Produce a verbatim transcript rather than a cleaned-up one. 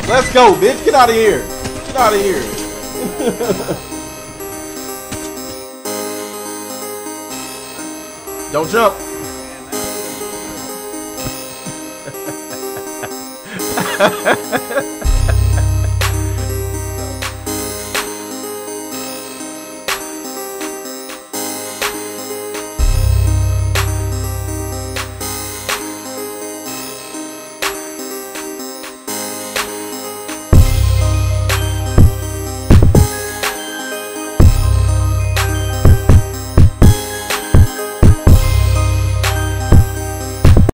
Let's go, bitch. Get out of here. Get out of here. Don't jump. Ha ha ha.